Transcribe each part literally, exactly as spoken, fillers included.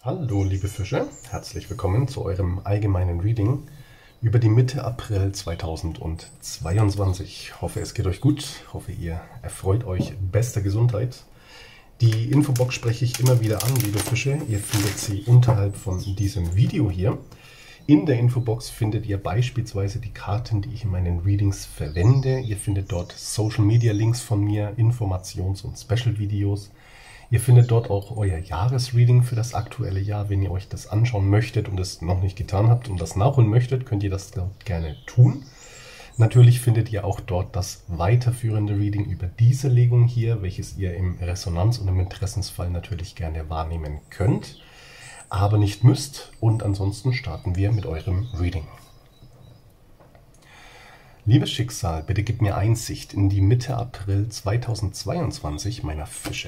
Hallo liebe Fische, herzlich willkommen zu eurem allgemeinen Reading über die Mitte April zweitausendzweiundzwanzig. Ich hoffe, es geht euch gut, ich hoffe, ihr erfreut euch bester Gesundheit. Die Infobox spreche ich immer wieder an, liebe Fische. Ihr findet sie unterhalb von diesem Video hier. In der Infobox findet ihr beispielsweise die Karten, die ich in meinen Readings verwende. Ihr findet dort Social Media Links von mir, Informations- und Special-Videos. Ihr findet dort auch euer Jahresreading für das aktuelle Jahr. Wenn ihr euch das anschauen möchtet und es noch nicht getan habt und das nachholen möchtet, könnt ihr das dort gerne tun. Natürlich findet ihr auch dort das weiterführende Reading über diese Legung hier, welches ihr im Resonanz- und im Interessensfall natürlich gerne wahrnehmen könnt, aber nicht müsst. Und ansonsten starten wir mit eurem Reading. Liebes Schicksal, bitte gib mir Einsicht in die Mitte April zweitausendzweiundzwanzig meiner Fische.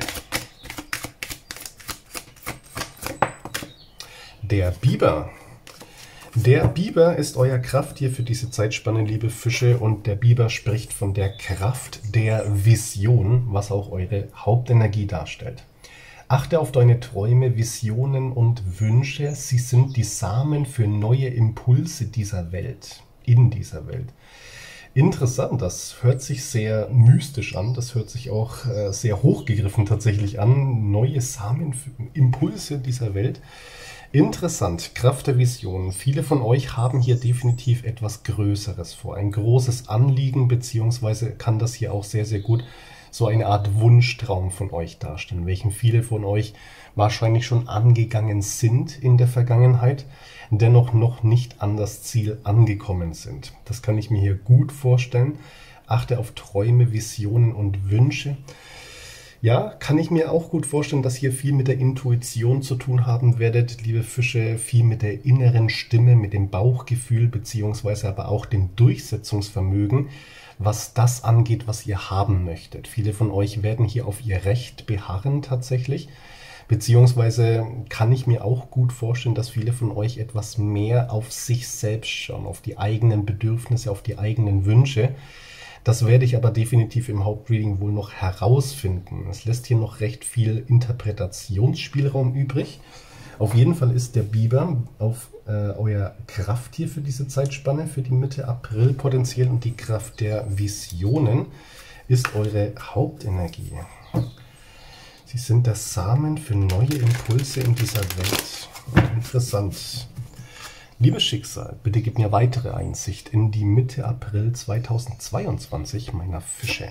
Der Biber. Der Biber ist euer Krafttier für diese Zeitspanne, liebe Fische, und der Biber spricht von der Kraft der Vision, was auch eure Hauptenergie darstellt. Achte auf deine Träume, Visionen und Wünsche. Sie sind die Samen für neue Impulse dieser Welt, in dieser Welt. Interessant, das hört sich sehr mystisch an, das hört sich auch äh, sehr hochgegriffen tatsächlich an. Neue Samen, für Impulse dieser Welt. Interessant, Kraft der Vision. Viele von euch haben hier definitiv etwas Größeres vor, ein großes Anliegen, beziehungsweise kann das hier auch sehr, sehr gut so eine Art Wunschtraum von euch darstellen, welchen viele von euch wahrscheinlich schon angegangen sind in der Vergangenheit, dennoch noch nicht an das Ziel angekommen sind. Das kann ich mir hier gut vorstellen. Achte auf Träume, Visionen und Wünsche. Ja, kann ich mir auch gut vorstellen, dass ihr viel mit der Intuition zu tun haben werdet, liebe Fische, viel mit der inneren Stimme, mit dem Bauchgefühl, beziehungsweise aber auch dem Durchsetzungsvermögen, was das angeht, was ihr haben möchtet. Viele von euch werden hier auf ihr Recht beharren tatsächlich, beziehungsweise kann ich mir auch gut vorstellen, dass viele von euch etwas mehr auf sich selbst schauen, auf die eigenen Bedürfnisse, auf die eigenen Wünsche. Das werde ich aber definitiv im Hauptreading wohl noch herausfinden. Es lässt hier noch recht viel Interpretationsspielraum übrig. Auf jeden Fall ist der Biber auf äh, euer Krafttier für diese Zeitspanne, für die Mitte April potenziell, und die Kraft der Visionen ist eure Hauptenergie. Sie sind der Samen für neue Impulse in dieser Welt. Interessant. Liebes Schicksal, bitte gib mir weitere Einsicht in die Mitte April zweitausendzweiundzwanzig meiner Fische.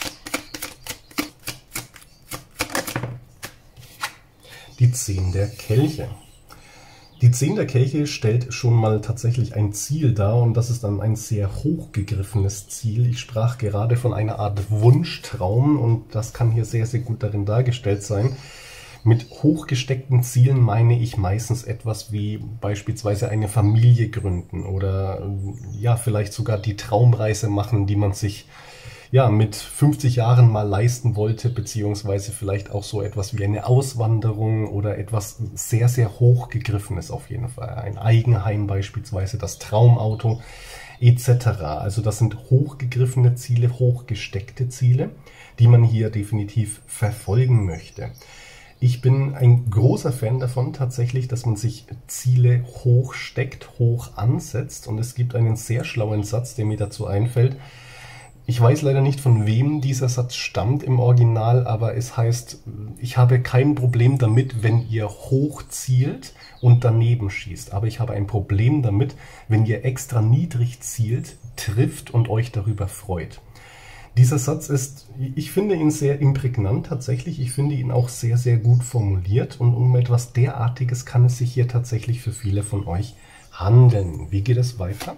Die Zehn der Kelche. Die Zehn der Kelche stellt schon mal tatsächlich ein Ziel dar, und das ist dann ein sehr hochgegriffenes Ziel. Ich sprach gerade von einer Art Wunschtraum, und das kann hier sehr, sehr gut darin dargestellt sein. Mit hochgesteckten Zielen meine ich meistens etwas wie beispielsweise eine Familie gründen oder ja, vielleicht sogar die Traumreise machen, die man sich ja mit fünfzig Jahren mal leisten wollte, beziehungsweise vielleicht auch so etwas wie eine Auswanderung oder etwas sehr, sehr hochgegriffenes auf jeden Fall. Ein Eigenheim beispielsweise, das Traumauto et cetera. Also das sind hochgegriffene Ziele, hochgesteckte Ziele, die man hier definitiv verfolgen möchte. Ich bin ein großer Fan davon tatsächlich, dass man sich Ziele hoch steckt, hoch ansetzt, und es gibt einen sehr schlauen Satz, der mir dazu einfällt. Ich weiß leider nicht, von wem dieser Satz stammt im Original, aber es heißt, ich habe kein Problem damit, wenn ihr hoch zielt und daneben schießt, aber ich habe ein Problem damit, wenn ihr extra niedrig zielt, trifft und euch darüber freut. Dieser Satz ist, ich finde ihn sehr imprägnant tatsächlich, ich finde ihn auch sehr, sehr gut formuliert, und um etwas derartiges kann es sich hier tatsächlich für viele von euch handeln. Wie geht es weiter?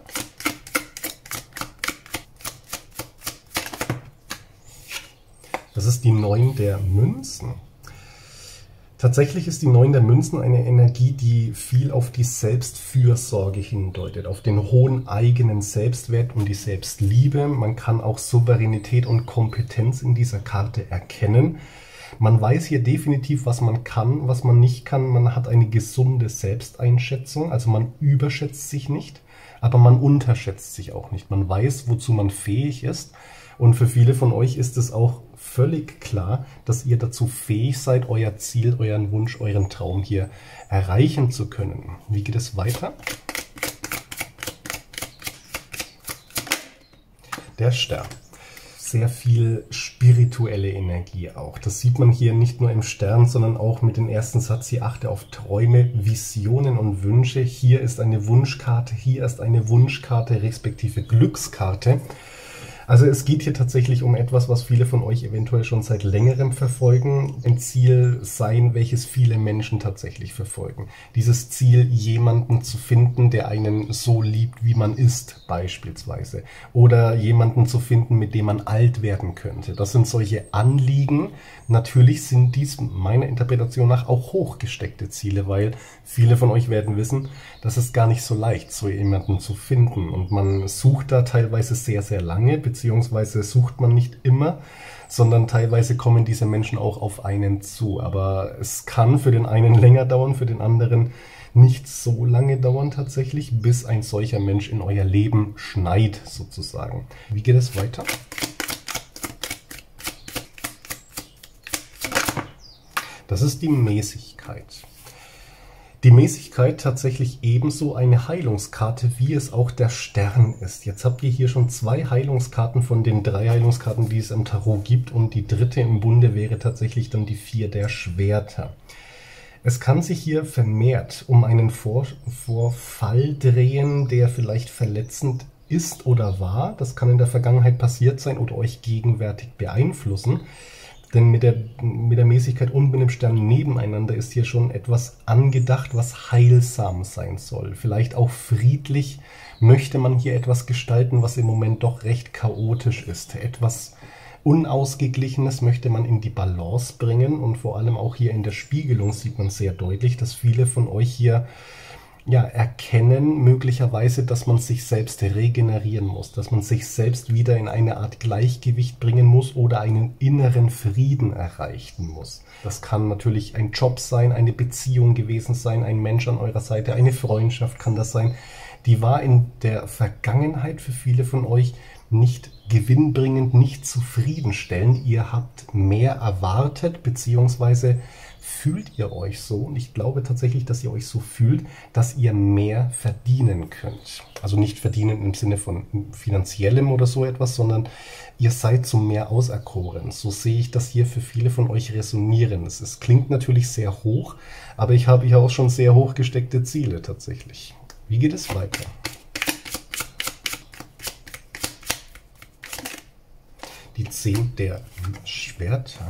Das ist die Neun der Münzen. Tatsächlich ist die Neun der Münzen eine Energie, die viel auf die Selbstfürsorge hindeutet, auf den hohen eigenen Selbstwert und die Selbstliebe. Man kann auch Souveränität und Kompetenz in dieser Karte erkennen. Man weiß hier definitiv, was man kann, was man nicht kann. Man hat eine gesunde Selbsteinschätzung, also man überschätzt sich nicht, aber man unterschätzt sich auch nicht. Man weiß, wozu man fähig ist. Und für viele von euch ist es auch völlig klar, dass ihr dazu fähig seid, euer Ziel, euren Wunsch, euren Traum hier erreichen zu können. Wie geht es weiter? Der Stern. Sehr viel spirituelle Energie auch. Das sieht man hier nicht nur im Stern, sondern auch mit dem ersten Satz. Hier achte auf Träume, Visionen und Wünsche. Hier ist eine Wunschkarte, hier ist eine Wunschkarte, respektive Glückskarte. Also es geht hier tatsächlich um etwas, was viele von euch eventuell schon seit längerem verfolgen. Ein Ziel sein, welches viele Menschen tatsächlich verfolgen. Dieses Ziel, jemanden zu finden, der einen so liebt, wie man ist, beispielsweise. Oder jemanden zu finden, mit dem man alt werden könnte. Das sind solche Anliegen. Natürlich sind dies meiner Interpretation nach auch hochgesteckte Ziele, weil viele von euch werden wissen, das ist gar nicht so leicht, so jemanden zu finden. Und man sucht da teilweise sehr, sehr lange, beziehungsweise sucht man nicht immer, sondern teilweise kommen diese Menschen auch auf einen zu. Aber es kann für den einen länger dauern, für den anderen nicht so lange dauern tatsächlich, bis ein solcher Mensch in euer Leben schneit sozusagen. Wie geht es weiter? Das ist die Mäßigkeit. Die Mäßigkeit tatsächlich ebenso eine Heilungskarte, wie es auch der Stern ist. Jetzt habt ihr hier schon zwei Heilungskarten von den drei Heilungskarten, die es im Tarot gibt. Und die dritte im Bunde wäre tatsächlich dann die vier der Schwerter. Es kann sich hier vermehrt um einen Vor Vorfall drehen, der vielleicht verletzend ist oder war. Das kann in der Vergangenheit passiert sein oder euch gegenwärtig beeinflussen. Denn mit der, mit der Mäßigkeit und mit dem Stern nebeneinander ist hier schon etwas angedacht, was heilsam sein soll. Vielleicht auch friedlich möchte man hier etwas gestalten, was im Moment doch recht chaotisch ist. Etwas Unausgeglichenes möchte man in die Balance bringen. Und vor allem auch hier in der Spiegelung sieht man sehr deutlich, dass viele von euch hier ja, erkennen möglicherweise, dass man sich selbst regenerieren muss, dass man sich selbst wieder in eine Art Gleichgewicht bringen muss oder einen inneren Frieden erreichen muss. Das kann natürlich ein Job sein, eine Beziehung gewesen sein, ein Mensch an eurer Seite, eine Freundschaft kann das sein. Die war in der Vergangenheit für viele von euch nicht gewinnbringend, nicht zufriedenstellend. Ihr habt mehr erwartet, beziehungsweise fühlt ihr euch so, und ich glaube tatsächlich, dass ihr euch so fühlt, dass ihr mehr verdienen könnt. Also nicht verdienen im Sinne von finanziellem oder so etwas, sondern ihr seid zum mehr auserkoren. So sehe ich das hier für viele von euch resonieren. Es, es klingt natürlich sehr hoch, aber ich habe hier auch schon sehr hoch gesteckte Ziele tatsächlich. Wie geht es weiter? Die zehn der Schwerter.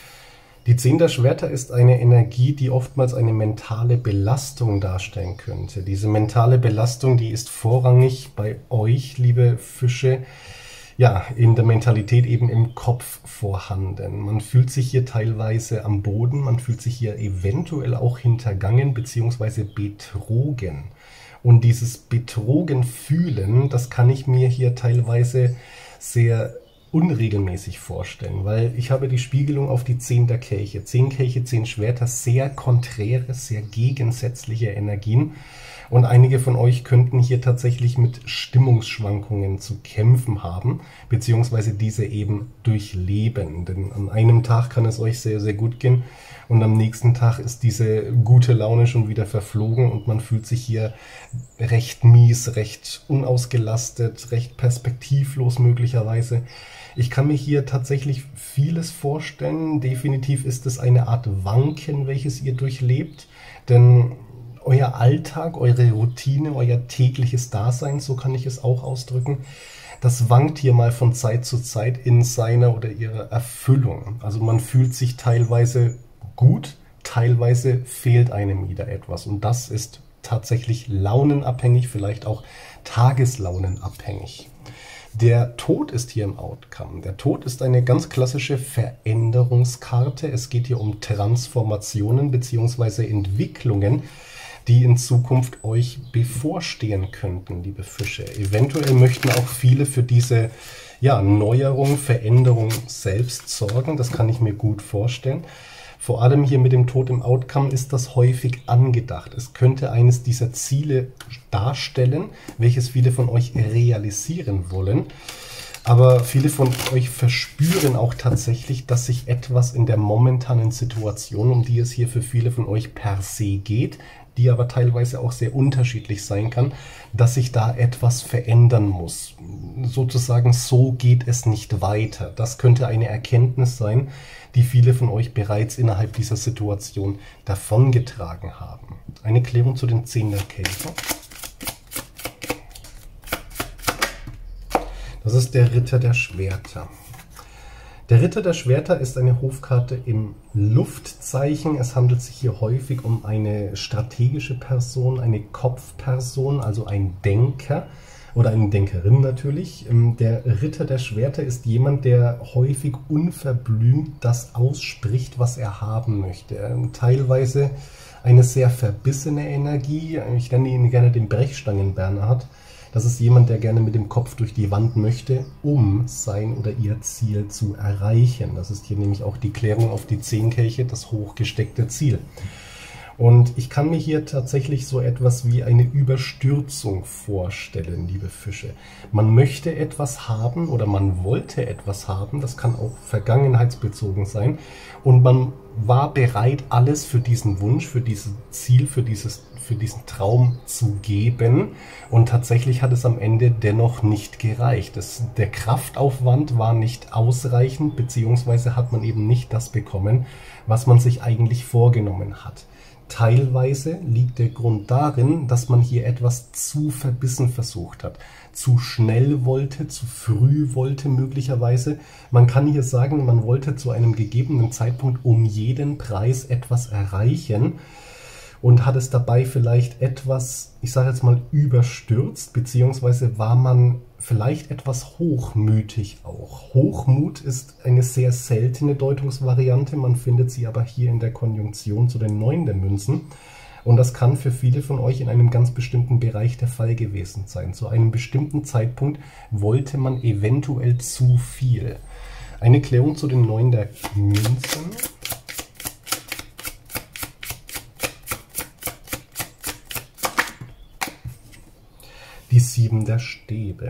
Die zehn der Schwerter ist eine Energie, die oftmals eine mentale Belastung darstellen könnte. Diese mentale Belastung, die ist vorrangig bei euch, liebe Fische, ja, in der Mentalität eben im Kopf vorhanden. Man fühlt sich hier teilweise am Boden, man fühlt sich hier eventuell auch hintergangen bzw. betrogen. Und dieses Betrogen fühlen, das kann ich mir hier teilweise sehr unregelmäßig vorstellen, weil ich habe die Spiegelung auf die zehn der Kelche. zehn Kelche, zehn Schwerter, sehr konträre, sehr gegensätzliche Energien. Und einige von euch könnten hier tatsächlich mit Stimmungsschwankungen zu kämpfen haben, beziehungsweise diese eben durchleben. Denn an einem Tag kann es euch sehr, sehr gut gehen und am nächsten Tag ist diese gute Laune schon wieder verflogen und man fühlt sich hier recht mies, recht unausgelastet, recht perspektivlos möglicherweise. Ich kann mir hier tatsächlich vieles vorstellen. Definitiv ist es eine Art Wanken, welches ihr durchlebt, denn euer Alltag, eure Routine, euer tägliches Dasein, so kann ich es auch ausdrücken, das wankt hier mal von Zeit zu Zeit in seiner oder ihrer Erfüllung. Also man fühlt sich teilweise gut, teilweise fehlt einem wieder etwas. Und das ist tatsächlich launenabhängig, vielleicht auch tageslaunenabhängig. Der Tod ist hier im Outcome. Der Tod ist eine ganz klassische Veränderungskarte. Es geht hier um Transformationen bzw. Entwicklungen, die in Zukunft euch bevorstehen könnten, liebe Fische. Eventuell möchten auch viele für diese ja, Neuerung, Veränderung selbst sorgen. Das kann ich mir gut vorstellen. Vor allem hier mit dem Tod im Outcome ist das häufig angedacht. Es könnte eines dieser Ziele darstellen, welches viele von euch realisieren wollen. Aber viele von euch verspüren auch tatsächlich, dass sich etwas in der momentanen Situation, um die es hier für viele von euch per se geht, die aber teilweise auch sehr unterschiedlich sein kann, dass sich da etwas verändern muss. Sozusagen, so geht es nicht weiter. Das könnte eine Erkenntnis sein, die viele von euch bereits innerhalb dieser Situation davongetragen haben. Eine Klärung zu den zehn der Kelche. Das ist der Ritter der Schwerter. Der Ritter der Schwerter ist eine Hofkarte im Luftzeichen. Es handelt sich hier häufig um eine strategische Person, eine Kopfperson, also ein Denker oder eine Denkerin natürlich. Der Ritter der Schwerter ist jemand, der häufig unverblümt das ausspricht, was er haben möchte. Teilweise eine sehr verbissene Energie. Ich nenne ihn gerne den Brechstangen-Bernhard. Das ist jemand, der gerne mit dem Kopf durch die Wand möchte, um sein oder ihr Ziel zu erreichen. Das ist hier nämlich auch die Klärung auf die zehn Kelche, das hochgesteckte Ziel. Und ich kann mir hier tatsächlich so etwas wie eine Überstürzung vorstellen, liebe Fische. Man möchte etwas haben oder man wollte etwas haben, das kann auch vergangenheitsbezogen sein. Und man war bereit, alles für diesen Wunsch, für dieses Ziel, für dieses für diesen Traum zu geben, und tatsächlich hat es am Ende dennoch nicht gereicht. Das, der Kraftaufwand war nicht ausreichend, beziehungsweise hat man eben nicht das bekommen, was man sich eigentlich vorgenommen hat. Teilweise liegt der Grund darin, dass man hier etwas zu verbissen versucht hat, zu schnell wollte, zu früh wollte möglicherweise. Man kann hier sagen, man wollte zu einem gegebenen Zeitpunkt um jeden Preis etwas erreichen und hat es dabei vielleicht etwas, ich sage jetzt mal, überstürzt, beziehungsweise war man vielleicht etwas hochmütig auch. Hochmut ist eine sehr seltene Deutungsvariante, man findet sie aber hier in der Konjunktion zu den Neun der Münzen. Und das kann für viele von euch in einem ganz bestimmten Bereich der Fall gewesen sein. Zu einem bestimmten Zeitpunkt wollte man eventuell zu viel. Eine Klärung zu den Neun der Münzen. Die Sieben der Stäbe.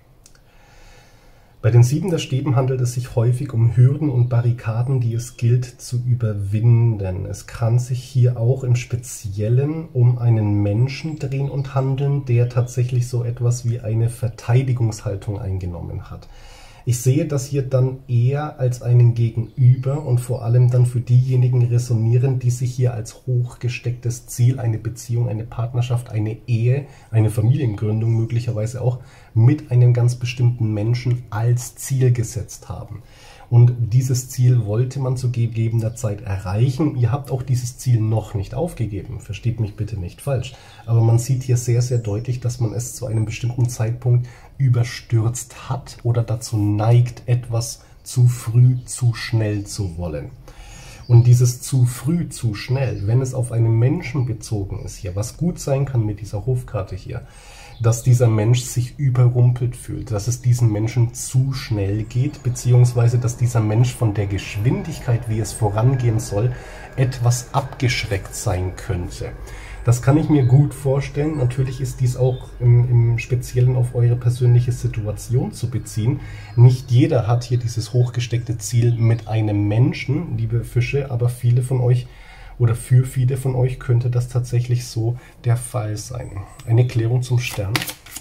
Bei den Sieben der Stäben handelt es sich häufig um Hürden und Barrikaden, die es gilt zu überwinden. Es kann sich hier auch im Speziellen um einen Menschen drehen und handeln, der tatsächlich so etwas wie eine Verteidigungshaltung eingenommen hat. Ich sehe das hier dann eher als einen Gegenüber und vor allem dann für diejenigen resonieren, die sich hier als hochgestecktes Ziel, eine Beziehung, eine Partnerschaft, eine Ehe, eine Familiengründung möglicherweise auch mit einem ganz bestimmten Menschen als Ziel gesetzt haben. Und dieses Ziel wollte man zu gegebener Zeit erreichen. Ihr habt auch dieses Ziel noch nicht aufgegeben, versteht mich bitte nicht falsch. Aber man sieht hier sehr, sehr deutlich, dass man es zu einem bestimmten Zeitpunkt überstürzt hat oder dazu neigt, etwas zu früh, zu schnell zu wollen. Und dieses zu früh, zu schnell, wenn es auf einen Menschen bezogen ist hier, was gut sein kann mit dieser Hofkarte hier, dass dieser Mensch sich überrumpelt fühlt, dass es diesem Menschen zu schnell geht, beziehungsweise dass dieser Mensch von der Geschwindigkeit, wie es vorangehen soll, etwas abgeschreckt sein könnte. Das kann ich mir gut vorstellen. Natürlich ist dies auch im, im Speziellen auf eure persönliche Situation zu beziehen. Nicht jeder hat hier dieses hochgesteckte Ziel mit einem Menschen, liebe Fische, aber viele von euch oder für viele von euch könnte das tatsächlich so der Fall sein. Eine Klärung zum Stern.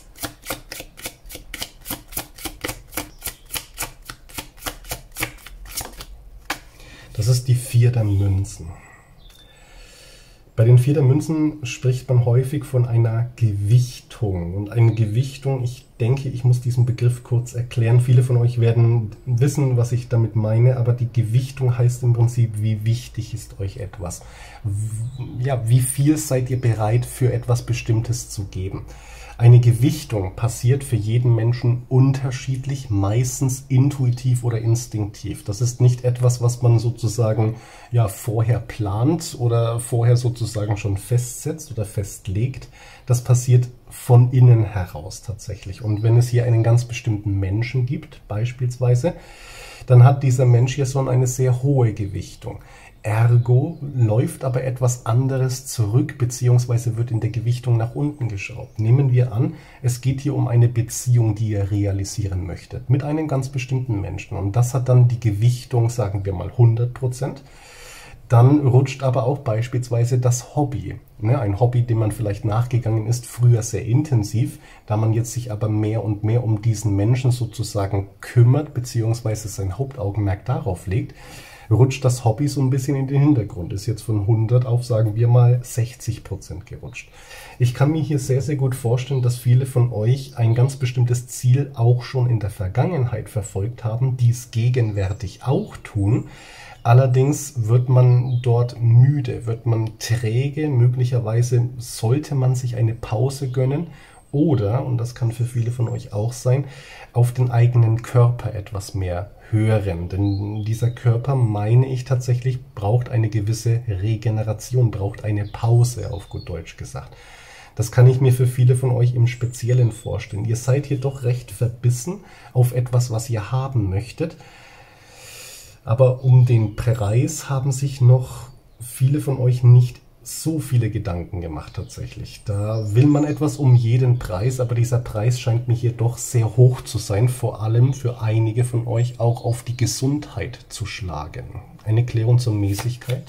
Das ist die Vier der Münzen. Bei den Vier der Münzen spricht man häufig von einer Gewichtung. Und eine Gewichtung, ich denke, ich muss diesen Begriff kurz erklären. Viele von euch werden wissen, was ich damit meine, aber die Gewichtung heißt im Prinzip, wie wichtig ist euch etwas? Ja, wie viel seid ihr bereit für etwas Bestimmtes zu geben? Eine Gewichtung passiert für jeden Menschen unterschiedlich, meistens intuitiv oder instinktiv. Das ist nicht etwas, was man sozusagen ja vorher plant oder vorher sozusagen schon festsetzt oder festlegt. Das passiert von innen heraus tatsächlich. Und wenn es hier einen ganz bestimmten Menschen gibt, beispielsweise, dann hat dieser Mensch hier schon eine sehr hohe Gewichtung. Ergo läuft aber etwas anderes zurück, beziehungsweise wird in der Gewichtung nach unten geschraubt. Nehmen wir an, es geht hier um eine Beziehung, die ihr realisieren möchtet, mit einem ganz bestimmten Menschen. Und das hat dann die Gewichtung, sagen wir mal hundert Prozent. Dann rutscht aber auch beispielsweise das Hobby. Ne, ein Hobby, dem man vielleicht nachgegangen ist, früher sehr intensiv, da man jetzt sich aber mehr und mehr um diesen Menschen sozusagen kümmert, beziehungsweise sein Hauptaugenmerk darauf legt, rutscht das Hobby so ein bisschen in den Hintergrund. Ist jetzt von hundert auf, sagen wir mal, sechzig Prozent gerutscht. Ich kann mir hier sehr, sehr gut vorstellen, dass viele von euch ein ganz bestimmtes Ziel auch schon in der Vergangenheit verfolgt haben, dies gegenwärtig auch tun. Allerdings wird man dort müde, wird man träge, möglicherweise sollte man sich eine Pause gönnen oder, und das kann für viele von euch auch sein, auf den eigenen Körper etwas mehr hören. Denn dieser Körper, meine ich tatsächlich, braucht eine gewisse Regeneration, braucht eine Pause, auf gut Deutsch gesagt. Das kann ich mir für viele von euch im Speziellen vorstellen. Ihr seid hier doch recht verbissen auf etwas, was ihr haben möchtet. Aber um den Preis haben sich noch viele von euch nicht so viele Gedanken gemacht tatsächlich. Da will man etwas um jeden Preis, aber dieser Preis scheint mir hier doch sehr hoch zu sein, vor allem für einige von euch auch auf die Gesundheit zu schlagen. Eine Klärung zur Mäßigkeit.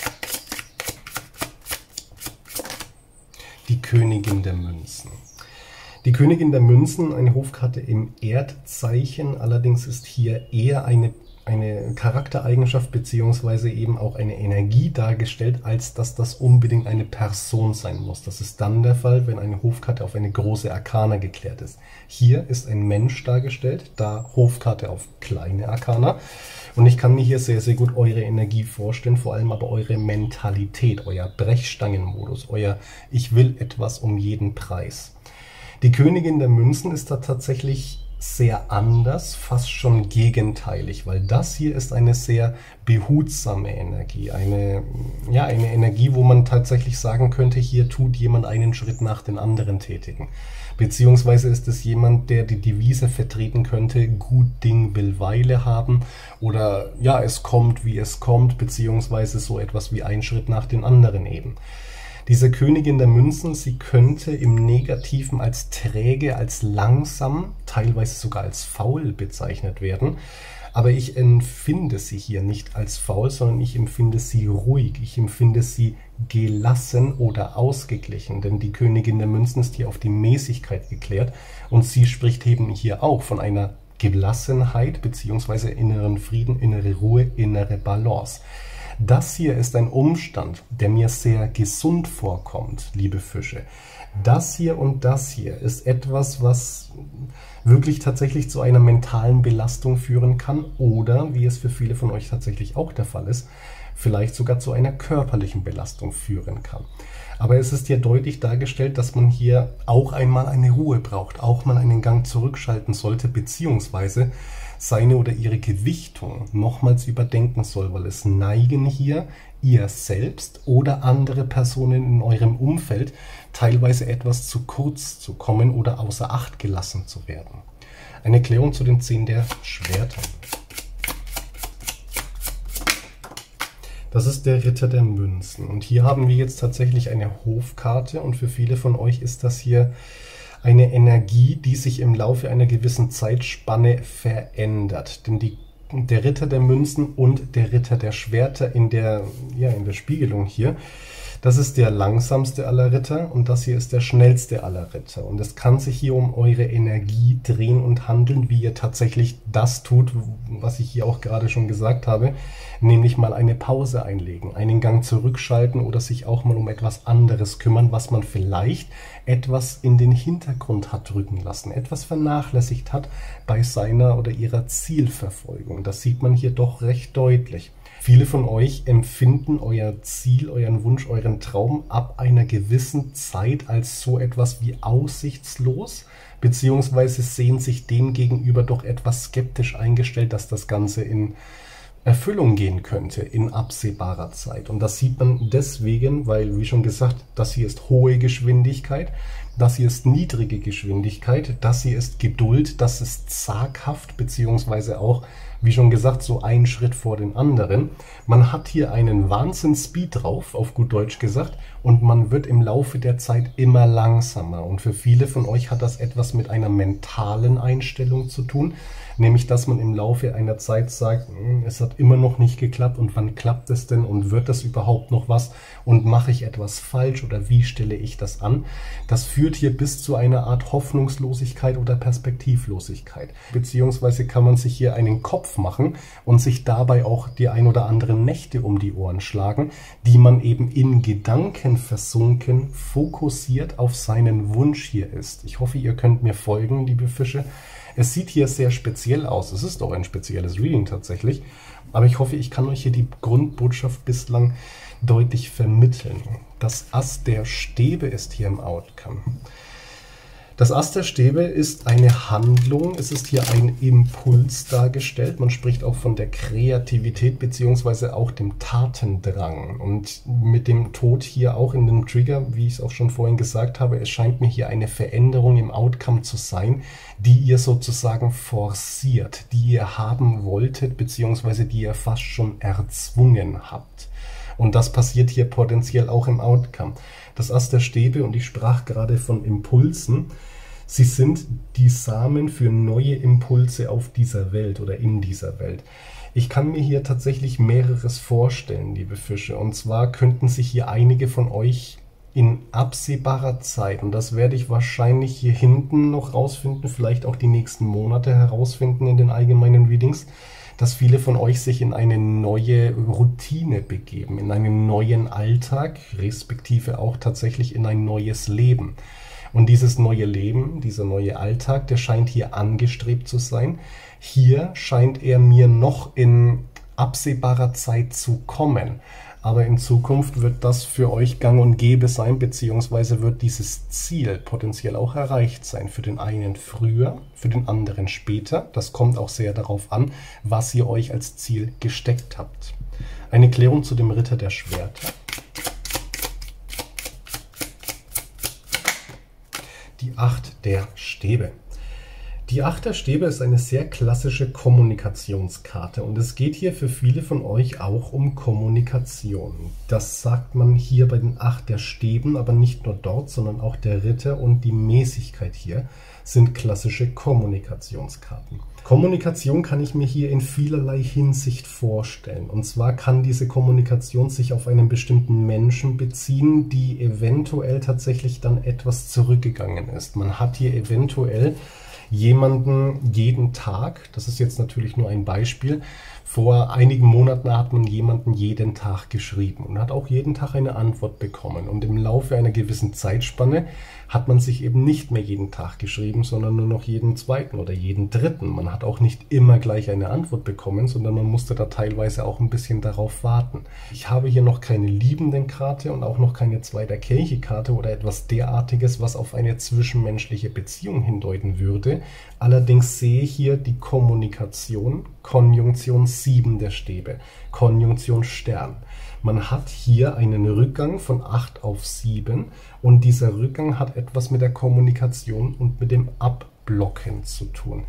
Die Königin der Münzen. Die Königin der Münzen, eine Hofkarte im Erdzeichen, allerdings ist hier eher eine eine Charaktereigenschaft beziehungsweise eben auch eine Energie dargestellt, als dass das unbedingt eine Person sein muss. Das ist dann der Fall, wenn eine Hofkarte auf eine große Arkana geklärt ist. Hier ist ein Mensch dargestellt, da Hofkarte auf kleine Arkana. Und ich kann mir hier sehr, sehr gut eure Energie vorstellen, vor allem aber eure Mentalität, euer Brechstangenmodus, euer Ich will etwas um jeden Preis. Die Königin der Münzen ist da tatsächlich sehr anders, fast schon gegenteilig, weil das hier ist eine sehr behutsame Energie, eine, ja, eine Energie, wo man tatsächlich sagen könnte, hier tut jemand einen Schritt nach den anderen tätigen. Beziehungsweise ist es jemand, der die Devise vertreten könnte, gut Ding will Weile haben oder ja, es kommt, wie es kommt, beziehungsweise so etwas wie ein Schritt nach den anderen eben. Diese Königin der Münzen, sie könnte im Negativen als träge, als langsam, teilweise sogar als faul bezeichnet werden. Aber ich empfinde sie hier nicht als faul, sondern ich empfinde sie ruhig. Ich empfinde sie gelassen oder ausgeglichen. Denn die Königin der Münzen ist hier auf die Mäßigkeit geklärt. Und sie spricht eben hier auch von einer Gelassenheit bzw. inneren Frieden, innere Ruhe, innere Balance. Das hier ist ein Umstand, der mir sehr gesund vorkommt, liebe Fische. Das hier und das hier ist etwas, was wirklich tatsächlich zu einer mentalen Belastung führen kann oder, wie es für viele von euch tatsächlich auch der Fall ist, vielleicht sogar zu einer körperlichen Belastung führen kann. Aber es ist hier deutlich dargestellt, dass man hier auch einmal eine Ruhe braucht, auch mal einen Gang zurückschalten sollte, beziehungsweise seine oder ihre Gewichtung nochmals überdenken soll, weil es neigen hier ihr selbst oder andere Personen in eurem Umfeld teilweise etwas zu kurz zu kommen oder außer Acht gelassen zu werden. Eine Erklärung zu den zehn der Schwerter. Das ist der Ritter der Münzen und hier haben wir jetzt tatsächlich eine Hofkarte und für viele von euch ist das hier eine Energie, die sich im Laufe einer gewissen Zeitspanne verändert. Denn die, der Ritter der Münzen und der Ritter der Schwerter in der, ja, in der Spiegelung hier, das ist der langsamste aller Ritter und das hier ist der schnellste aller Ritter. Und es kann sich hier um eure Energie drehen und handeln, wie ihr tatsächlich das tut, was ich hier auch gerade schon gesagt habe, nämlich mal eine Pause einlegen, einen Gang zurückschalten oder sich auch mal um etwas anderes kümmern, was man vielleicht etwas in den Hintergrund hat rücken lassen, etwas vernachlässigt hat bei seiner oder ihrer Zielverfolgung. Das sieht man hier doch recht deutlich. Viele von euch empfinden euer Ziel, euren Wunsch, euren Traum ab einer gewissen Zeit als so etwas wie aussichtslos, beziehungsweise sehen sich dem gegenüber doch etwas skeptisch eingestellt, dass das Ganze in Erfüllung gehen könnte in absehbarer Zeit. Und das sieht man deswegen, weil, wie schon gesagt, das hier ist hohe Geschwindigkeit. das hier ist niedrige Geschwindigkeit, das hier ist Geduld, das ist zaghaft, beziehungsweise auch, wie schon gesagt, so ein Schritt vor den anderen. Man hat hier einen Wahnsinns-Speed drauf, auf gut Deutsch gesagt, und man wird im Laufe der Zeit immer langsamer. Und für viele von euch hat das etwas mit einer mentalen Einstellung zu tun, nämlich dass man im Laufe einer Zeit sagt, es hat immer noch nicht geklappt und wann klappt es denn und wird das überhaupt noch was und mache ich etwas falsch oder wie stelle ich das an? Das führt hier bis zu einer Art Hoffnungslosigkeit oder Perspektivlosigkeit. Beziehungsweise kann man sich hier einen Kopf machen und sich dabei auch die ein oder anderen Nächte um die Ohren schlagen, die man eben in Gedanken versunken, fokussiert auf seinen Wunsch hier ist. Ich hoffe, ihr könnt mir folgen, liebe Fische. Es sieht hier sehr speziell aus. Es ist auch ein spezielles Reading tatsächlich. Aber ich hoffe, ich kann euch hier die Grundbotschaft bislang deutlich vermitteln. Das Ass der Stäbe ist hier im Outcome. Das Ass der Stäbe ist eine Handlung, es ist hier ein Impuls dargestellt. Man spricht auch von der Kreativität bzw. auch dem Tatendrang. Und mit dem Tod hier auch in dem Trigger, wie ich es auch schon vorhin gesagt habe, es scheint mir hier eine Veränderung im Outcome zu sein, die ihr sozusagen forciert, die ihr haben wolltet bzw. die ihr fast schon erzwungen habt. Und das passiert hier potenziell auch im Outcome. Das Ass der Stäbe, und ich sprach gerade von Impulsen, sie sind die Samen für neue Impulse auf dieser Welt oder in dieser Welt. Ich kann mir hier tatsächlich mehreres vorstellen, liebe Fische. Und zwar könnten sich hier einige von euch in absehbarer Zeit, und das werde ich wahrscheinlich hier hinten noch rausfinden, vielleicht auch die nächsten Monate herausfinden in den allgemeinen Readings, dass viele von euch sich in eine neue Routine begeben, in einen neuen Alltag, respektive auch tatsächlich in ein neues Leben. Und dieses neue Leben, dieser neue Alltag, der scheint hier angestrebt zu sein. Hier scheint er mir noch in absehbarer Zeit zu kommen. Aber in Zukunft wird das für euch gang und gäbe sein, beziehungsweise wird dieses Ziel potenziell auch erreicht sein. Für den einen früher, für den anderen später. Das kommt auch sehr darauf an, was ihr euch als Ziel gesteckt habt. Eine Klärung zu dem Ritter der Schwerter. Die Acht der Stäbe. Die Acht der Stäbe ist eine sehr klassische Kommunikationskarte und es geht hier für viele von euch auch um Kommunikation. Das sagt man hier bei den Acht der Stäben, aber nicht nur dort, sondern auch der Ritter und die Mäßigkeit hier sind klassische Kommunikationskarten. Kommunikation kann ich mir hier in vielerlei Hinsicht vorstellen. Und zwar kann diese Kommunikation sich auf einen bestimmten Menschen beziehen, die eventuell tatsächlich dann etwas zurückgegangen ist. Man hat hier eventuell jemanden jeden Tag, das ist jetzt natürlich nur ein Beispiel, vor einigen Monaten hat man jemanden jeden Tag geschrieben und hat auch jeden Tag eine Antwort bekommen. Und im Laufe einer gewissen Zeitspanne hat man sich eben nicht mehr jeden Tag geschrieben, sondern nur noch jeden zweiten oder jeden dritten. Man hat auch nicht immer gleich eine Antwort bekommen, sondern man musste da teilweise auch ein bisschen darauf warten. Ich habe hier noch keine Liebenden-Karte und auch noch keine Zweiter Kelche-Karte oder etwas derartiges, was auf eine zwischenmenschliche Beziehung hindeuten würde. Allerdings sehe ich hier die Kommunikation, Konjunktion sieben der Stäbe, Konjunktion Stern. Man hat hier einen Rückgang von acht auf sieben und dieser Rückgang hat etwas mit der Kommunikation und mit dem Abblocken zu tun.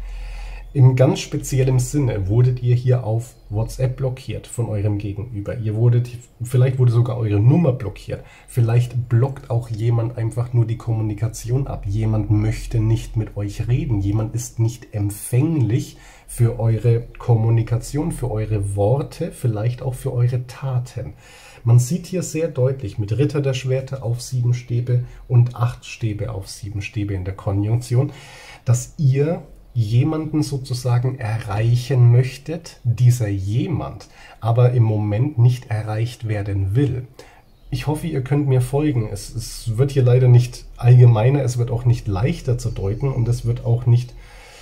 Im ganz speziellen Sinne wurdet ihr hier auf WhatsApp blockiert von eurem Gegenüber. Ihr wurdet, vielleicht wurde sogar eure Nummer blockiert. Vielleicht blockt auch jemand einfach nur die Kommunikation ab. Jemand möchte nicht mit euch reden. Jemand ist nicht empfänglich für eure Kommunikation, für eure Worte, vielleicht auch für eure Taten. Man sieht hier sehr deutlich mit Ritter der Schwerter auf sieben Stäbe und acht Stäbe auf sieben Stäbe in der Konjunktion, dass ihr jemanden sozusagen erreichen möchtet, dieser jemand aber im Moment nicht erreicht werden will. Ich hoffe, ihr könnt mir folgen. Es, es wird hier leider nicht allgemeiner, es wird auch nicht leichter zu deuten und es wird auch nicht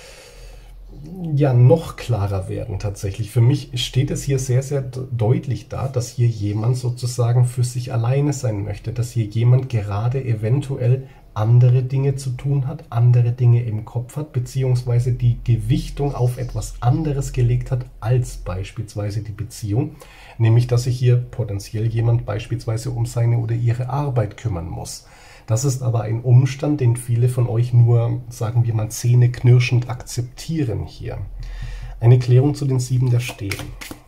ja noch klarer werden tatsächlich. Für mich steht es hier sehr, sehr deutlich da, dass hier jemand sozusagen für sich alleine sein möchte, dass hier jemand gerade eventuell andere Dinge zu tun hat, andere Dinge im Kopf hat, beziehungsweise die Gewichtung auf etwas anderes gelegt hat, als beispielsweise die Beziehung, nämlich dass sich hier potenziell jemand beispielsweise um seine oder ihre Arbeit kümmern muss. Das ist aber ein Umstand, den viele von euch nur, sagen wir mal, zähneknirschend akzeptieren hier. Eine Klärung zu den sieben der Stäben.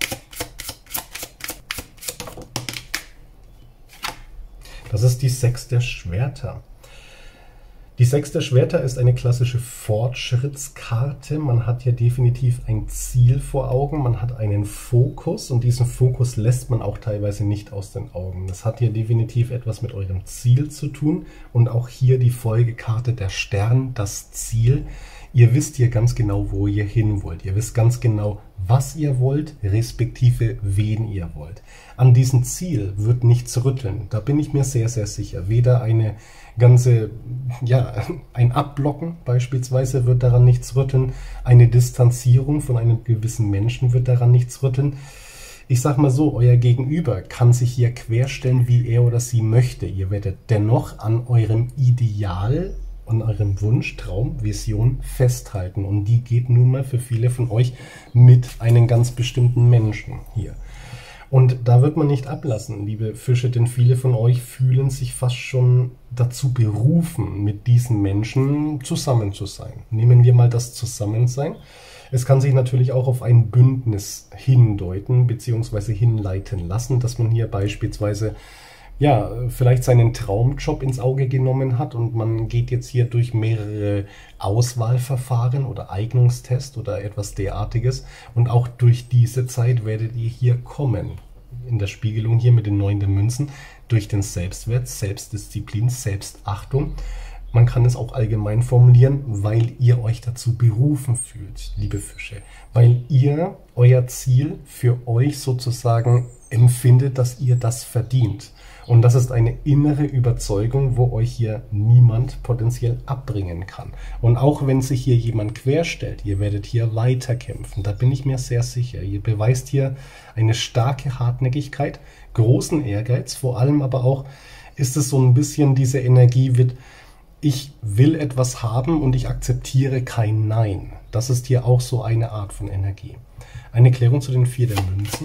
Das ist die sechs der Schwerter. Die sechs der Schwerter ist eine klassische Fortschrittskarte. Man hat hier definitiv ein Ziel vor Augen, man hat einen Fokus und diesen Fokus lässt man auch teilweise nicht aus den Augen. Das hat hier definitiv etwas mit eurem Ziel zu tun und auch hier die Folgekarte der Stern, das Ziel. Ihr wisst hier ganz genau, wo ihr hin wollt. Ihr wisst ganz genau, was ihr wollt, respektive wen ihr wollt. An diesem Ziel wird nichts rütteln. Da bin ich mir sehr, sehr sicher. Weder eine ganze, ja, ein Abblocken beispielsweise wird daran nichts rütteln. Eine Distanzierung von einem gewissen Menschen wird daran nichts rütteln. Ich sag mal so, euer Gegenüber kann sich hier querstellen, wie er oder sie möchte. Ihr werdet dennoch an eurem Ideal, an eurem Wunsch, Traum, Vision festhalten. Und die geht nun mal für viele von euch mit einem ganz bestimmten Menschen hier. Und da wird man nicht ablassen, liebe Fische, denn viele von euch fühlen sich fast schon dazu berufen, mit diesen Menschen zusammen zu sein. Nehmen wir mal das Zusammensein. Es kann sich natürlich auch auf ein Bündnis hindeuten bzw. hinleiten lassen, dass man hier beispielsweise ja, vielleicht seinen Traumjob ins Auge genommen hat und man geht jetzt hier durch mehrere Auswahlverfahren oder Eignungstest oder etwas derartiges und auch durch diese Zeit werdet ihr hier kommen. In der Spiegelung hier mit den neun der Münzen durch den Selbstwert, Selbstdisziplin, Selbstachtung. Man kann es auch allgemein formulieren, weil ihr euch dazu berufen fühlt, liebe Fische. Weil ihr euer Ziel für euch sozusagen empfindet, dass ihr das verdient. Und das ist eine innere Überzeugung, wo euch hier niemand potenziell abbringen kann. Und auch wenn sich hier jemand querstellt, ihr werdet hier weiterkämpfen. Da bin ich mir sehr sicher. Ihr beweist hier eine starke Hartnäckigkeit, großen Ehrgeiz. Vor allem aber auch ist es so ein bisschen diese Energie wird, ich will etwas haben und ich akzeptiere kein Nein. Das ist hier auch so eine Art von Energie. Eine Klärung zu den vier der Münzen.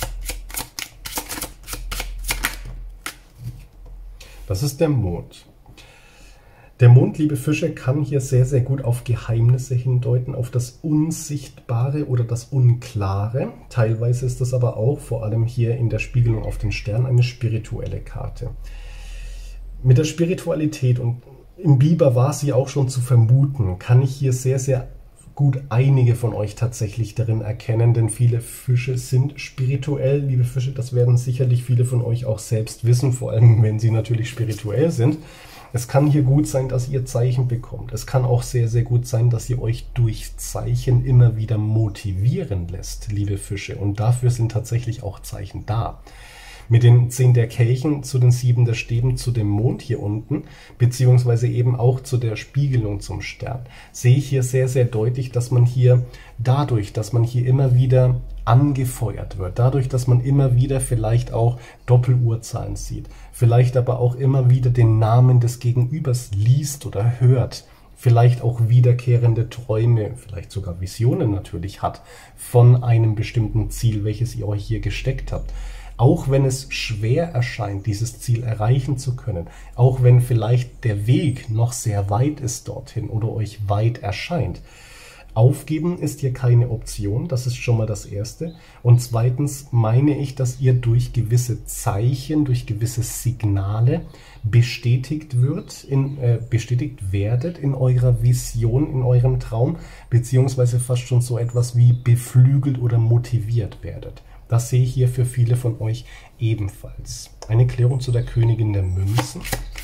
Das ist der Mond. Der Mond, liebe Fische, kann hier sehr, sehr gut auf Geheimnisse hindeuten, auf das Unsichtbare oder das Unklare. Teilweise ist das aber auch, vor allem hier in der Spiegelung auf den Stern, eine spirituelle Karte. Mit der Spiritualität, und im Biber war sie auch schon zu vermuten, kann ich hier sehr, sehr gut einige von euch tatsächlich darin erkennen, denn viele Fische sind spirituell. Liebe Fische, das werden sicherlich viele von euch auch selbst wissen, vor allem wenn sie natürlich spirituell sind. Es kann hier gut sein, dass ihr Zeichen bekommt. Es kann auch sehr, sehr gut sein, dass ihr euch durch Zeichen immer wieder motivieren lässt, liebe Fische. Und dafür sind tatsächlich auch Zeichen da. Mit den zehn der Kelchen zu den sieben der Stäben zu dem Mond hier unten, beziehungsweise eben auch zu der Spiegelung zum Stern, sehe ich hier sehr, sehr deutlich, dass man hier dadurch, dass man hier immer wieder angefeuert wird, dadurch, dass man immer wieder vielleicht auch Doppeluhrzahlen sieht, vielleicht aber auch immer wieder den Namen des Gegenübers liest oder hört, vielleicht auch wiederkehrende Träume, vielleicht sogar Visionen natürlich hat von einem bestimmten Ziel, welches ihr euch hier gesteckt habt. Auch wenn es schwer erscheint, dieses Ziel erreichen zu können, auch wenn vielleicht der Weg noch sehr weit ist dorthin oder euch weit erscheint. Aufgeben ist hier keine Option, das ist schon mal das Erste. Und zweitens meine ich, dass ihr durch gewisse Zeichen, durch gewisse Signale bestätigt wird, in, äh, bestätigt werdet in eurer Vision, in eurem Traum, beziehungsweise fast schon so etwas wie beflügelt oder motiviert werdet. Das sehe ich hier für viele von euch ebenfalls. Eine Klärung zu der Königin der Münzen.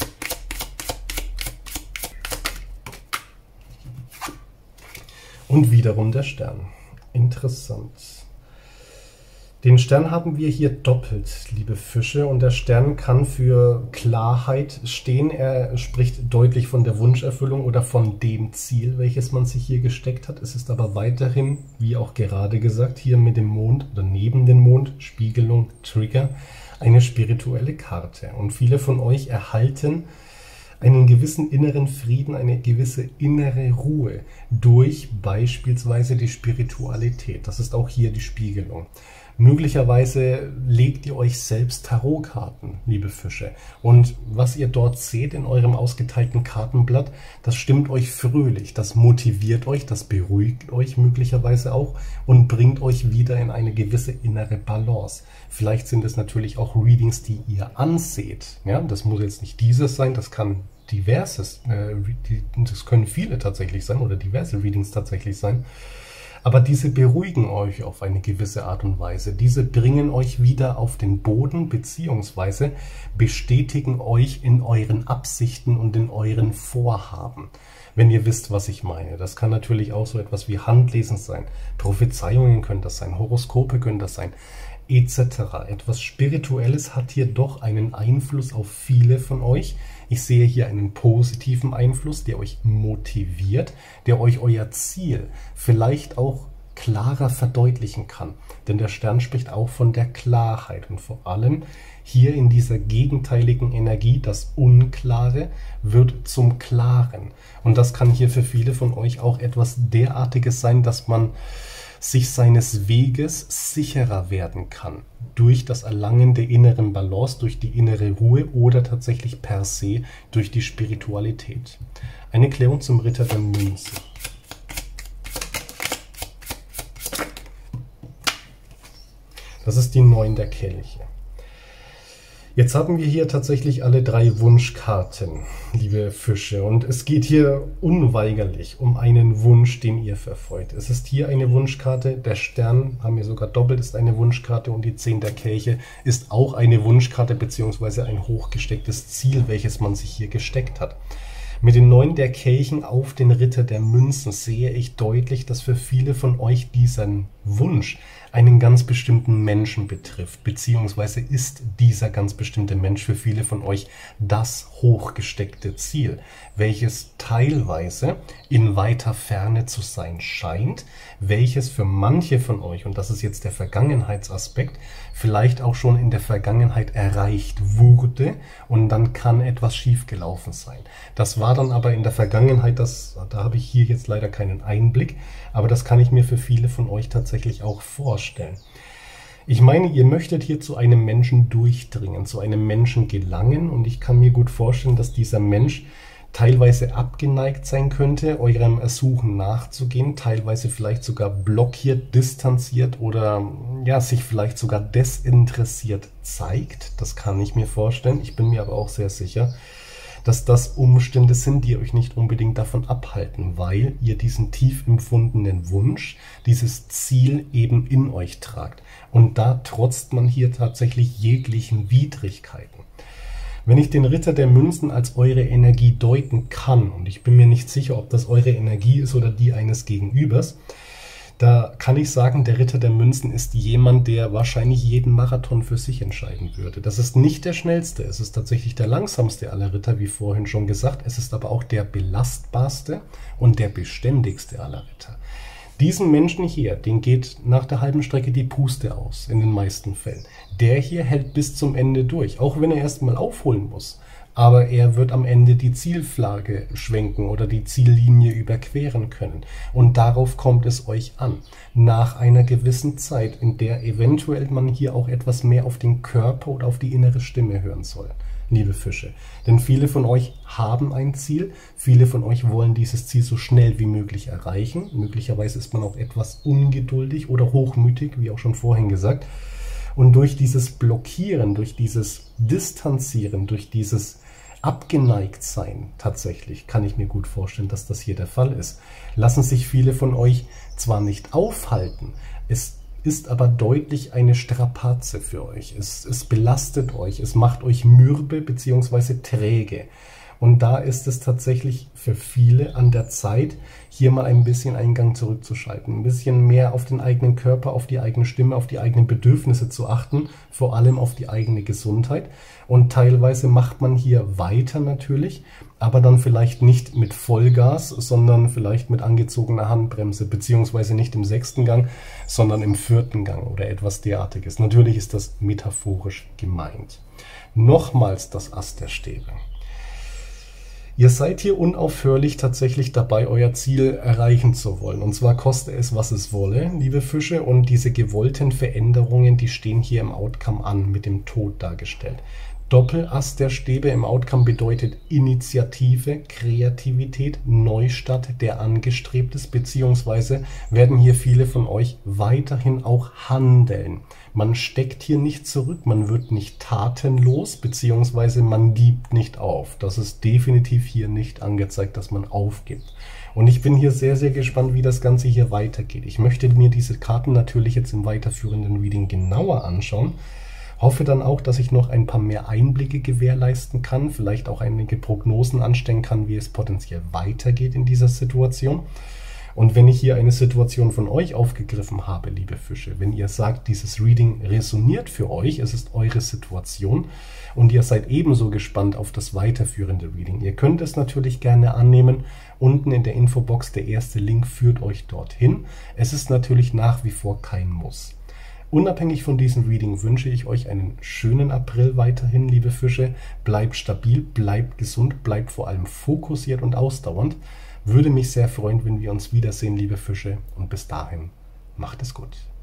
Und wiederum der Stern. Interessant. Den Stern haben wir hier doppelt, liebe Fische. Und der Stern kann für Klarheit stehen. Er spricht deutlich von der Wunscherfüllung oder von dem Ziel, welches man sich hier gesteckt hat. Es ist aber weiterhin, wie auch gerade gesagt, hier mit dem Mond oder neben dem Mond, Spiegelung, Trigger, eine spirituelle Karte. Und viele von euch erhalten einen gewissen inneren Frieden, eine gewisse innere Ruhe durch beispielsweise die Spiritualität. Das ist auch hier die Spiegelung. Möglicherweise legt ihr euch selbst Tarotkarten, liebe Fische. Und was ihr dort seht in eurem ausgeteilten Kartenblatt, das stimmt euch fröhlich, das motiviert euch, das beruhigt euch möglicherweise auch und bringt euch wieder in eine gewisse innere Balance. Vielleicht sind es natürlich auch Readings, die ihr anseht. Ja, das muss jetzt nicht dieses sein, das kann diverses, äh, das können viele tatsächlich sein oder diverse Readings tatsächlich sein. Aber diese beruhigen euch auf eine gewisse Art und Weise. Diese bringen euch wieder auf den Boden beziehungsweise bestätigen euch in euren Absichten und in euren Vorhaben. Wenn ihr wisst, was ich meine. Das kann natürlich auch so etwas wie Handlesen sein. Prophezeiungen können das sein, Horoskope können das sein, et cetera. Etwas Spirituelles hat hier doch einen Einfluss auf viele von euch. Ich sehe hier einen positiven Einfluss, der euch motiviert, der euch euer Ziel vielleicht auch klarer verdeutlichen kann. Denn der Stern spricht auch von der Klarheit und vor allem hier in dieser gegenteiligen Energie, das Unklare wird zum Klaren. Und das kann hier für viele von euch auch etwas derartiges sein, dass man sich seines Weges sicherer werden kann. Durch das Erlangen der inneren Balance, durch die innere Ruhe oder tatsächlich per se durch die Spiritualität. Eine Klärung zum Ritter der Münzen. Das ist die Neun der Kelche. Jetzt haben wir hier tatsächlich alle drei Wunschkarten, liebe Fische. Und es geht hier unweigerlich um einen Wunsch, den ihr verfolgt. Es ist hier eine Wunschkarte. Der Stern, haben wir sogar doppelt, ist eine Wunschkarte. Und die Zehn der Kelche ist auch eine Wunschkarte bzw. ein hochgestecktes Ziel, welches man sich hier gesteckt hat. Mit den Neun der Kelchen auf den Ritter der Münzen sehe ich deutlich, dass für viele von euch diesen Wunsch einen ganz bestimmten Menschen betrifft, beziehungsweise ist dieser ganz bestimmte Mensch für viele von euch das hochgesteckte Ziel, welches teilweise in weiter Ferne zu sein scheint, welches für manche von euch, und das ist jetzt der Vergangenheitsaspekt, vielleicht auch schon in der Vergangenheit erreicht wurde und dann kann etwas schiefgelaufen sein. Das war dann aber in der Vergangenheit, das, da habe ich hier jetzt leider keinen Einblick, aber das kann ich mir für viele von euch tatsächlich auch vorstellen. Ich meine, ihr möchtet hier zu einem Menschen durchdringen, zu einem Menschen gelangen und ich kann mir gut vorstellen, dass dieser Mensch teilweise abgeneigt sein könnte, eurem Ersuchen nachzugehen, teilweise vielleicht sogar blockiert, distanziert oder ja, sich vielleicht sogar desinteressiert zeigt. Das kann ich mir vorstellen. Ich bin mir aber auch sehr sicher, dass das Umstände sind, die euch nicht unbedingt davon abhalten, weil ihr diesen tief empfundenen Wunsch, dieses Ziel eben in euch tragt. Und da trotzt man hier tatsächlich jeglichen Widrigkeiten. Wenn ich den Ritter der Münzen als eure Energie deuten kann, und ich bin mir nicht sicher, ob das eure Energie ist oder die eines Gegenübers, da kann ich sagen, der Ritter der Münzen ist jemand, der wahrscheinlich jeden Marathon für sich entscheiden würde. Das ist nicht der schnellste, es ist tatsächlich der langsamste aller Ritter, wie vorhin schon gesagt. Es ist aber auch der belastbarste und der beständigste aller Ritter. Diesen Menschen hier, den geht nach der halben Strecke die Puste aus, in den meisten Fällen. Der hier hält bis zum Ende durch, auch wenn er erstmal aufholen muss. Aber er wird am Ende die Zielflagge schwenken oder die Ziellinie überqueren können. Und darauf kommt es euch an. Nach einer gewissen Zeit, in der eventuell man hier auch etwas mehr auf den Körper oder auf die innere Stimme hören soll, liebe Fische. Denn viele von euch haben ein Ziel, viele von euch wollen dieses Ziel so schnell wie möglich erreichen. Möglicherweise ist man auch etwas ungeduldig oder hochmütig, wie auch schon vorhin gesagt. Und durch dieses Blockieren, durch dieses Distanzieren, durch dieses abgeneigt sein, tatsächlich, kann ich mir gut vorstellen, dass das hier der Fall ist. Lassen sich viele von euch zwar nicht aufhalten, es ist aber deutlich eine Strapaze für euch. Es, es belastet euch, es macht euch mürbe bzw. träge. Und da ist es tatsächlich für viele an der Zeit, hier mal ein bisschen einen Gang zurückzuschalten, ein bisschen mehr auf den eigenen Körper, auf die eigene Stimme, auf die eigenen Bedürfnisse zu achten, vor allem auf die eigene Gesundheit. Und teilweise macht man hier weiter natürlich, aber dann vielleicht nicht mit Vollgas, sondern vielleicht mit angezogener Handbremse, beziehungsweise nicht im sechsten Gang, sondern im vierten Gang oder etwas derartiges. Natürlich ist das metaphorisch gemeint. Nochmals das Ass der Stäbe. Ihr seid hier unaufhörlich tatsächlich dabei, euer Ziel erreichen zu wollen. Und zwar koste es, was es wolle, liebe Fische. Und diese gewollten Veränderungen, die stehen hier im Outcome an, mit dem Tod dargestellt. Doppelass der Stäbe im Outcome bedeutet Initiative, Kreativität, Neustart, der angestrebt ist, beziehungsweise werden hier viele von euch weiterhin auch handeln. Man steckt hier nicht zurück, man wird nicht tatenlos, beziehungsweise man gibt nicht auf. Das ist definitiv hier nicht angezeigt, dass man aufgibt. Und ich bin hier sehr, sehr gespannt, wie das Ganze hier weitergeht. Ich möchte mir diese Karten natürlich jetzt im weiterführenden Reading genauer anschauen. Hoffe dann auch, dass ich noch ein paar mehr Einblicke gewährleisten kann, vielleicht auch einige Prognosen anstellen kann, wie es potenziell weitergeht in dieser Situation. Und wenn ich hier eine Situation von euch aufgegriffen habe, liebe Fische, wenn ihr sagt, dieses Reading resoniert für euch, es ist eure Situation und ihr seid ebenso gespannt auf das weiterführende Reading, ihr könnt es natürlich gerne annehmen. Unten in der Infobox, der erste Link führt euch dorthin. Es ist natürlich nach wie vor kein Muss. Unabhängig von diesem Reading wünsche ich euch einen schönen April weiterhin, liebe Fische. Bleibt stabil, bleibt gesund, bleibt vor allem fokussiert und ausdauernd. Würde mich sehr freuen, wenn wir uns wiedersehen, liebe Fische. Und bis dahin, macht es gut.